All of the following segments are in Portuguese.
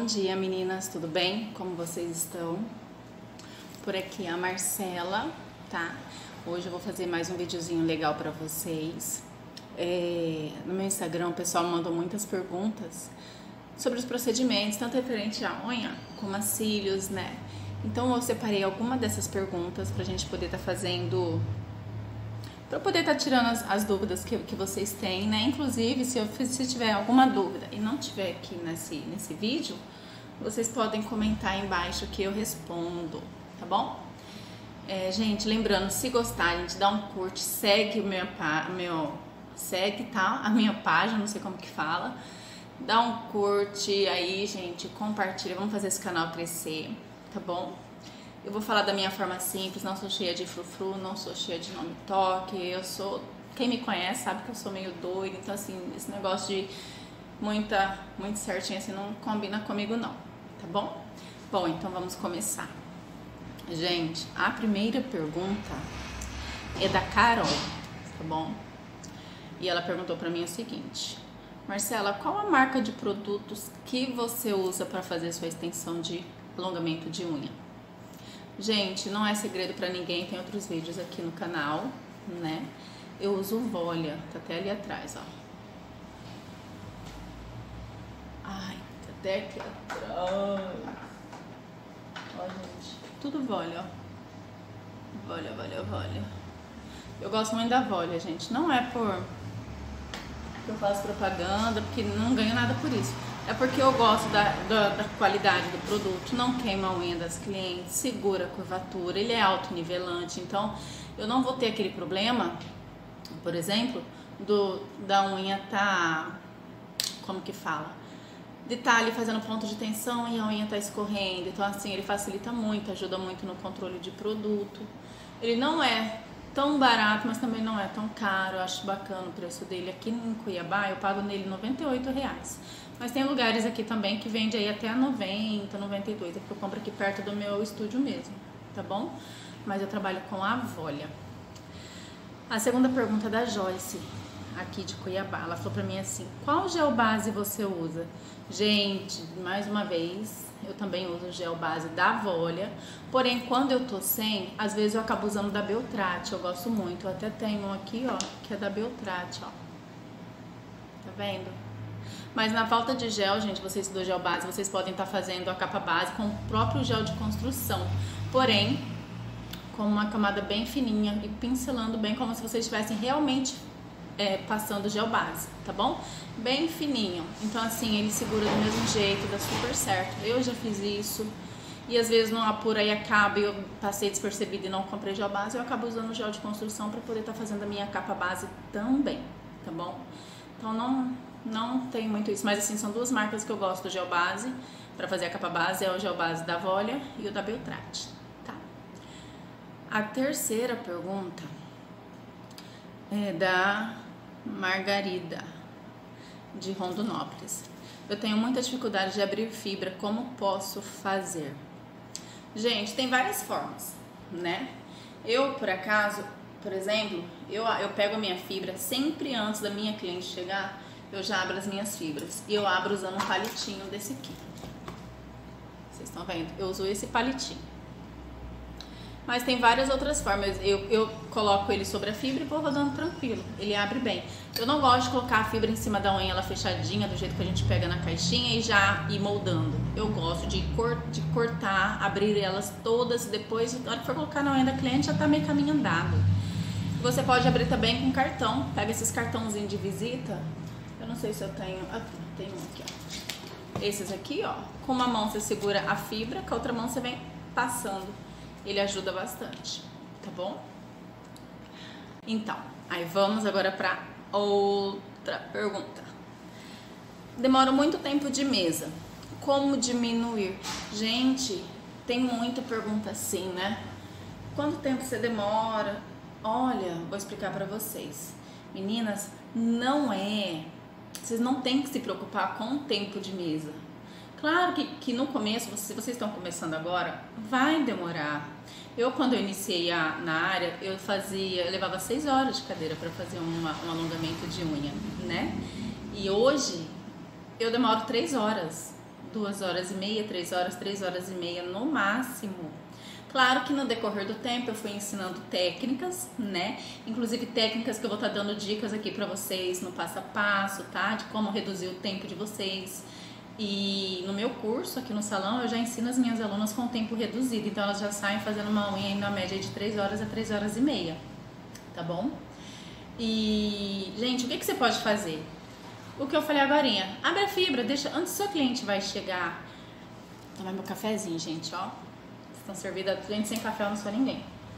Bom dia, meninas, tudo bem? Como vocês estão? Por aqui é a Marcela, tá? Hoje eu vou fazer mais um videozinho legal pra vocês. No meu Instagram o pessoal mandou muitas perguntas sobre os procedimentos, tanto referente à unha como a cílios, né? Então eu separei alguma dessas perguntas pra gente poder estar fazendo, para poder estar tirando as dúvidas que vocês têm, né? Inclusive, se tiver alguma dúvida e não tiver aqui nesse vídeo, vocês podem comentar aí embaixo que eu respondo, tá bom? Gente, lembrando, se gostar, gente, dá um curte, segue segue, tá? A minha página, não sei como que fala. Dá um curte aí, gente, compartilha, vamos fazer esse canal crescer, tá bom? Eu vou falar da minha forma simples, não sou cheia de frufru, não sou cheia de nome toque, quem me conhece sabe que eu sou meio doida, então assim, esse negócio de muito certinho assim não combina comigo não, tá bom? Bom, então vamos começar. Gente, a primeira pergunta é da Carol, tá bom? E ela perguntou pra mim o seguinte: Marcela, qual a marca de produtos que você usa para fazer sua extensão de alongamento de unha? Gente, não é segredo pra ninguém, tem outros vídeos aqui no canal, né? Eu uso o Volia, tá até ali atrás, ó. Ai, tá até aqui atrás. Ó, gente, tudo Volia, ó. Volia. Eu gosto muito da Volia, gente. Não é porque eu faço propaganda, porque não ganho nada por isso. É porque eu gosto da qualidade do produto, não queima a unha das clientes, segura a curvatura, ele é autonivelante, então eu não vou ter aquele problema, por exemplo, da unha tá, como que fala? De estar ali fazendo ponto de tensão e a unha tá escorrendo, então assim, ele facilita muito, ajuda muito no controle de produto. Ele não é tão barato, mas também não é tão caro, eu acho bacana o preço dele. Aqui em Cuiabá eu pago nele R$98. Mas tem lugares aqui também que vende aí até a 90, 92, é porque eu compro aqui perto do meu estúdio mesmo, tá bom? Mas eu trabalho com a Volia. A segunda pergunta é da Joyce, aqui de Cuiabá. Ela falou pra mim assim: qual gel base você usa? Gente, mais uma vez, eu também uso o gel base da Volia, porém quando eu tô sem, às vezes eu acabo usando da Beltrate, eu gosto muito. Eu até tenho um aqui, ó, que é da Beltrate, ó. Tá vendo? Mas na falta de gel, gente, vocês do gel base, vocês podem estar fazendo a capa base com o próprio gel de construção, porém com uma camada bem fininha e pincelando bem, como se vocês estivessem realmente passando gel base, tá bom? Bem fininho, então assim, ele segura do mesmo jeito, dá super certo. Eu já fiz isso e às vezes não apura e acaba e eu passei despercebido e não comprei gel base, eu acabo usando o gel de construção para poder estar fazendo a minha capa base também, tá bom? Então não tem muito isso, mas assim, são duas marcas que eu gosto do gel base para fazer a capa base, é o gel base da Volia e o da Beltrate, tá? A terceira pergunta é da Margarida, de Rondonópolis. Eu tenho muita dificuldade de abrir fibra, como posso fazer? Gente, tem várias formas, né? Eu, por acaso, por exemplo, eu pego a minha fibra sempre antes da minha cliente chegar. Eu já abro as minhas fibras e eu abro usando um palitinho desse aqui. Vocês estão vendo? Eu uso esse palitinho. Mas tem várias outras formas. Eu coloco ele sobre a fibra e vou rodando tranquilo. Ele abre bem. Eu não gosto de colocar a fibra em cima da unha, ela fechadinha, do jeito que a gente pega na caixinha e já ir moldando. Eu gosto de cortar, abrir elas todas, depois, na hora que for colocar na unha da cliente, já tá meio caminho andado. Você pode abrir também com cartão. Pega esses cartãozinhos de visita. Eu não sei se eu tenho... Aqui, tem um aqui, ó. Esses aqui, ó. Com uma mão você segura a fibra, com a outra mão você vem passando. Ele ajuda bastante, tá bom? Então, aí vamos agora pra outra pergunta. Demoro muito tempo de mesa. Como diminuir? Gente, tem muita pergunta assim, né? Quanto tempo você demora? Olha, vou explicar pra vocês. Meninas, vocês não têm que se preocupar com o tempo de mesa. Claro que no começo, se vocês estão começando agora, vai demorar. Quando eu iniciei na área, eu levava 6 horas de cadeira para fazer um alongamento de unha, né? E hoje eu demoro 3 horas. 2 horas e meia, 3 horas, 3 horas e meia no máximo. Claro que no decorrer do tempo eu fui ensinando técnicas, né? Inclusive técnicas que eu vou estar dando dicas aqui pra vocês no passo a passo, tá? De como reduzir o tempo de vocês. E no meu curso aqui no salão eu já ensino as minhas alunas com tempo reduzido, então elas já saem fazendo uma unha na média de 3 horas a 3 horas e meia, tá bom? E, gente, o que você pode fazer? O que eu falei agorinha, abre a fibra, deixa, antes do seu cliente vai chegar, tomar meu cafezinho, gente, ó. Estão servidas, gente sem café eu não sou ninguém.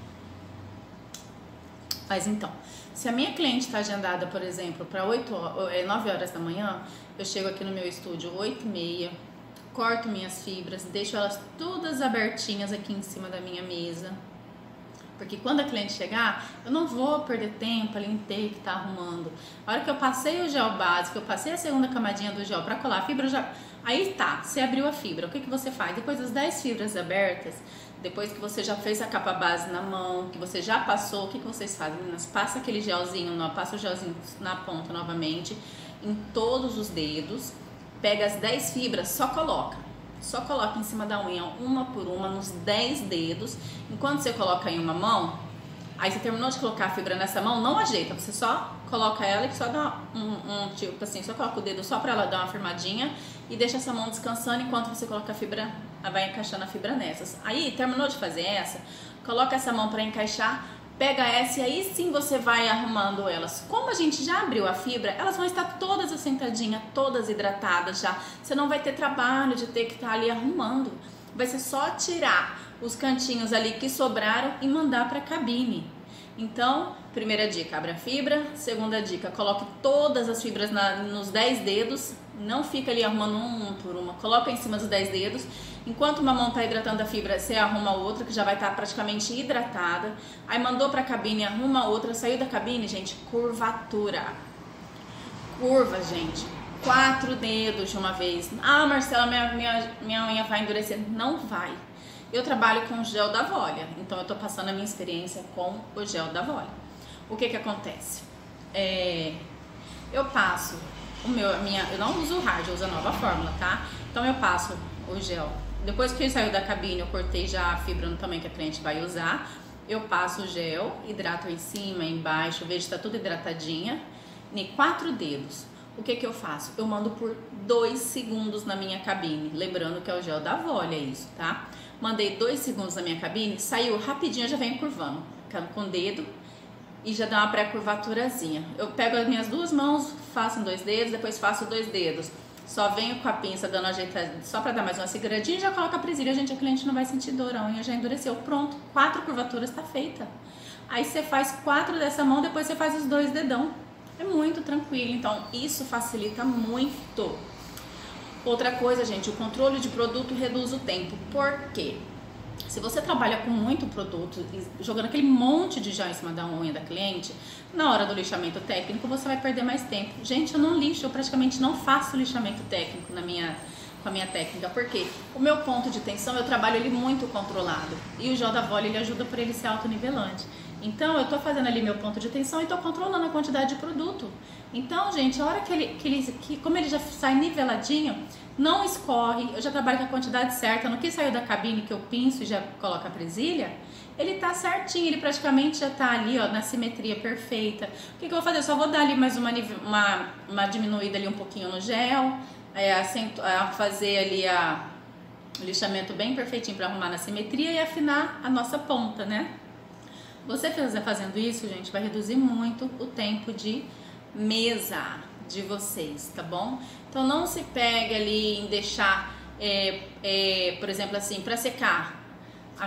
Mas então, se a minha cliente está agendada, por exemplo, para 9 horas da manhã, eu chego aqui no meu estúdio 8h30, corto minhas fibras, deixo elas todas abertinhas aqui em cima da minha mesa. Porque quando a cliente chegar, eu não vou perder tempo ali em ter que estar arrumando. A hora que eu passei o gel básico, eu passei a segunda camadinha do gel para colar a fibra, aí tá, você abriu a fibra, o que você faz? Depois das 10 fibras abertas, depois que você já fez a capa base na mão, que você já passou, o que vocês fazem, meninas? Passa aquele gelzinho, passa o gelzinho na ponta novamente, em todos os dedos, pega as 10 fibras, só coloca em cima da unha, uma por uma, nos 10 dedos. Enquanto você coloca em uma mão, aí você terminou de colocar a fibra nessa mão, não ajeita, você só coloca ela e só dá tipo assim, só coloca o dedo só pra ela dar uma firmadinha e deixa essa mão descansando enquanto você coloca a fibra, ela vai encaixando a fibra nessas. Aí, terminou de fazer essa, coloca essa mão pra encaixar, pega essa e aí sim você vai arrumando elas. Como a gente já abriu a fibra, elas vão estar todas assentadinhas, todas hidratadas já. Você não vai ter trabalho de ter que estar ali arrumando. Vai ser só tirar os cantinhos ali que sobraram e mandar para a cabine. Então, primeira dica, abra a fibra. Segunda dica, coloque todas as fibras nos 10 dedos. Não fica ali arrumando uma por uma. Coloca em cima dos 10 dedos. Enquanto uma mão está hidratando a fibra, você arruma a outra, que já vai estar praticamente hidratada. Aí mandou para a cabine, arruma a outra. Saiu da cabine, gente, curvatura. Curva, gente. 4 dedos de uma vez. Ah, Marcela, minha unha vai endurecer. Não vai. Eu trabalho com gel da Volia, então eu tô passando a minha experiência com o gel da Volia. O que acontece? Eu passo eu não uso o hard, eu uso a nova fórmula, tá? Então eu passo o gel. Depois que ele saiu da cabine, eu cortei já a fibra no tamanho que a cliente vai usar. Eu passo o gel, hidrato em cima, embaixo, vejo que tá tudo hidratadinha. Em 4 dedos. O que eu faço? Eu mando por 2 segundos na minha cabine. Lembrando que é o gel da Volia isso, tá? Mandei 2 segundos na minha cabine, saiu rapidinho, eu já venho curvando. Com o dedo e já dá uma pré-curvaturazinha. Eu pego as minhas 2 mãos, faço em 2 dedos, depois faço 2 dedos. Só venho com a pinça dando ajeitada, só pra dar mais uma seguradinha e já coloco a presilha. Gente, a cliente não vai sentir dor, a unha já endureceu. Pronto, 4 curvaturas tá feita. Aí você faz 4 dessa mão, depois você faz os 2 dedão. É muito tranquilo, então isso facilita muito. Outra coisa, gente, o controle de produto reduz o tempo. Por quê? Se você trabalha com muito produto, jogando aquele monte de gel em cima da unha da cliente, na hora do lixamento técnico você vai perder mais tempo. Gente, eu não lixo, eu praticamente não faço lixamento técnico com a minha técnica, porque o meu ponto de tensão, eu trabalho ele muito controlado. E o gel da Volia, ele ajuda por ele ser autonivelante. Então, eu tô fazendo ali meu ponto de tensão e tô controlando a quantidade de produto. Então, gente, a hora como ele já sai niveladinho, não escorre, eu já trabalho com a quantidade certa. No que saiu da cabine, que eu pinço e já coloco a presilha, ele tá certinho, ele praticamente já tá ali, ó, na simetria perfeita. O que eu vou fazer? Eu só vou dar ali mais uma diminuída ali um pouquinho no gel, fazer ali o lixamento bem perfeitinho para arrumar na simetria e afinar a nossa ponta, né? Você fazendo isso, gente, vai reduzir muito o tempo de mesa de vocês, tá bom? Então não se pegue ali em deixar, por exemplo assim, para secar a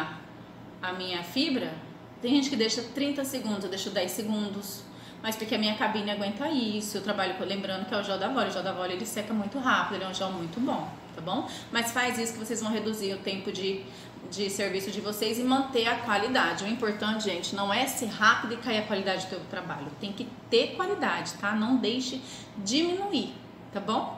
minha fibra, tem gente que deixa 30 segundos, eu deixo 10 segundos, mas porque a minha cabine aguenta isso. Eu trabalho, lembrando que é o gel da Volia. O gel da Volia ele seca muito rápido, ele é um gel muito bom, tá bom? Mas faz isso que vocês vão reduzir o tempo de serviço de vocês e manter a qualidade. O importante, gente, não é ser rápido e cair a qualidade do teu trabalho. Tem que ter qualidade, tá? Não deixe diminuir, tá bom?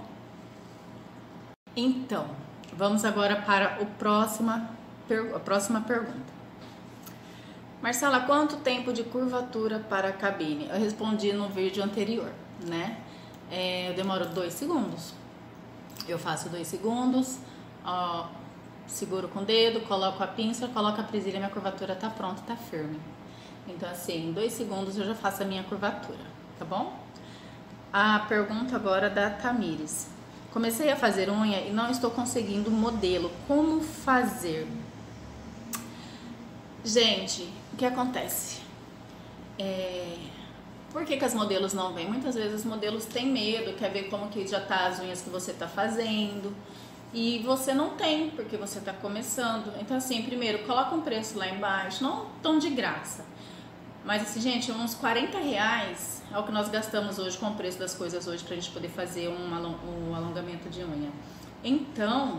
Então, vamos agora para a próxima pergunta. Marcela, quanto tempo de curvatura para a cabine? Eu respondi no vídeo anterior, né? Eu demoro 2 segundos. Eu faço 2 segundos, ó, seguro com o dedo, coloco a pinça, coloco a presilha, minha curvatura tá pronta, tá firme. Então assim, em 2 segundos eu já faço a minha curvatura, tá bom? A pergunta agora da Tamires. Comecei a fazer unha e não estou conseguindo modelo. Como fazer? Gente, o que acontece? Por que as modelos não vêm? Muitas vezes os modelos têm medo, quer ver como que já tá as unhas que você tá fazendo. E você não tem, porque você tá começando. Então assim, primeiro, coloca um preço lá embaixo, não tão de graça. Mas assim, gente, uns 40 reais é o que nós gastamos hoje com o preço das coisas hoje pra gente poder fazer um alongamento de unha. Então,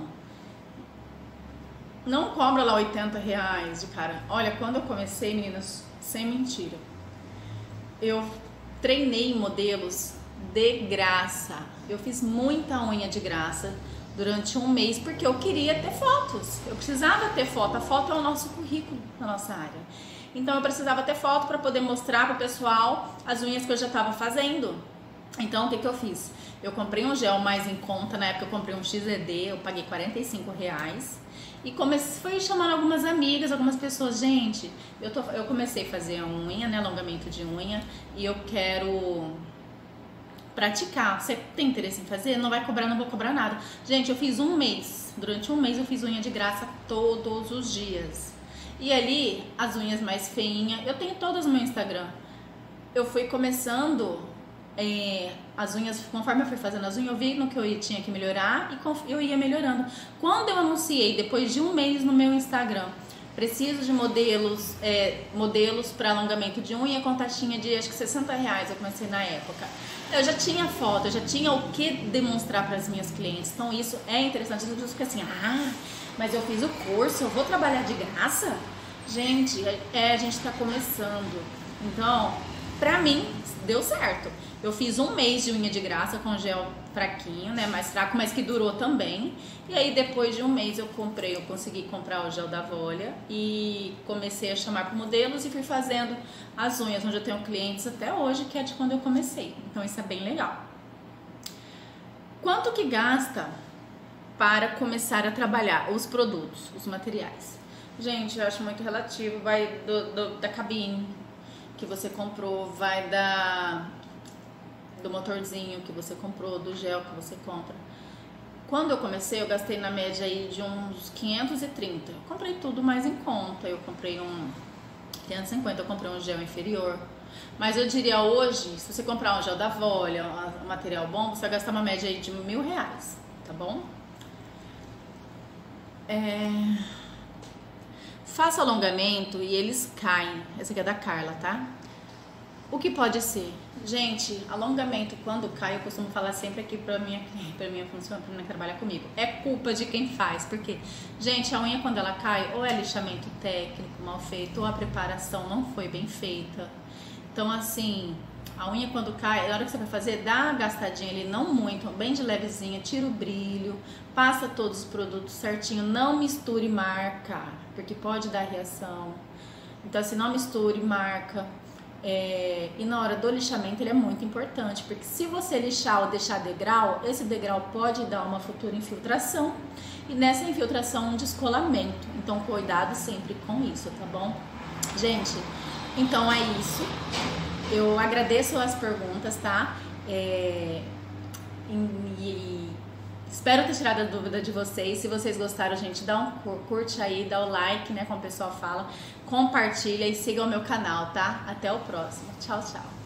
não cobra lá 80 reais de cara. Olha, quando eu comecei, meninas, sem mentira, eu treinei modelos de graça. Eu fiz muita unha de graça durante um mês, porque eu queria ter fotos. Eu precisava ter foto. A foto é o nosso currículo na nossa área. Então eu precisava ter foto para poder mostrar para o pessoal as unhas que eu já estava fazendo. Então o que eu fiz? Eu comprei um gel mais em conta, na época eu comprei um XED, eu paguei 45 reais. E fui chamando algumas amigas, algumas pessoas. Gente, eu comecei a fazer a unha, né, alongamento de unha, e eu quero praticar. Você tem interesse em fazer? Não vai cobrar, não vou cobrar nada. Gente, eu fiz um mês, durante um mês eu fiz unha de graça todos os dias. E ali, as unhas mais feinhas, eu tenho todas no meu Instagram. Eu fui começando as unhas, conforme eu fui fazendo as unhas, eu vi no que eu tinha que melhorar e eu ia melhorando. Quando eu anunciei, depois de um mês no meu Instagram, preciso de modelos para alongamento de unha com taxinha de acho que 60 reais, eu comecei na época. Eu já tinha foto, eu já tinha o que demonstrar para as minhas clientes. Então isso é interessante. As pessoas ficam assim, mas eu fiz o curso, eu vou trabalhar de graça? Gente, a gente tá começando. Então, pra mim, deu certo. Eu fiz um mês de unha de graça com gel fraquinho, né, mais fraco, mas que durou também. E aí depois de um mês eu consegui comprar o gel da Volia e comecei a chamar para modelos e fui fazendo as unhas, onde eu tenho clientes até hoje, que é de quando eu comecei. Então isso é bem legal. Quanto que gasta para começar a trabalhar os produtos, os materiais? Gente, eu acho muito relativo, vai da cabine que você comprou, vai do motorzinho que você comprou, do gel que você compra. Quando eu comecei, eu gastei na média aí de uns 530. Eu comprei tudo mais em conta. Eu comprei 550, eu comprei um gel inferior. Mas eu diria hoje, se você comprar um gel da Volia, um material bom, você vai gastar uma média aí de R$1.000, tá bom? Faça alongamento e eles caem. Essa aqui é da Carla, tá? O que pode ser? Gente, alongamento quando cai, eu costumo falar sempre aqui pra minha função, pra minha trabalhar comigo. É culpa de quem faz, porque, gente, a unha quando ela cai, ou é lixamento técnico mal feito, ou a preparação não foi bem feita. Então, assim, a unha quando cai, na hora que você vai fazer, dá uma gastadinha ali, não muito, bem de levezinha, tira o brilho, passa todos os produtos certinho, não misture marca, porque pode dar reação. Então, assim, não misture marca. E na hora do lixamento ele é muito importante, porque se você lixar ou deixar degrau, esse degrau pode dar uma futura infiltração e nessa infiltração um descolamento. Então cuidado sempre com isso, tá bom? Gente, então é isso. Eu agradeço as perguntas, tá? Espero ter tirado a dúvida de vocês. Se vocês gostaram, gente, dá um curte aí, dá o like, né, como o pessoal fala. Compartilha e siga o meu canal, tá? Até o próximo. Tchau, tchau.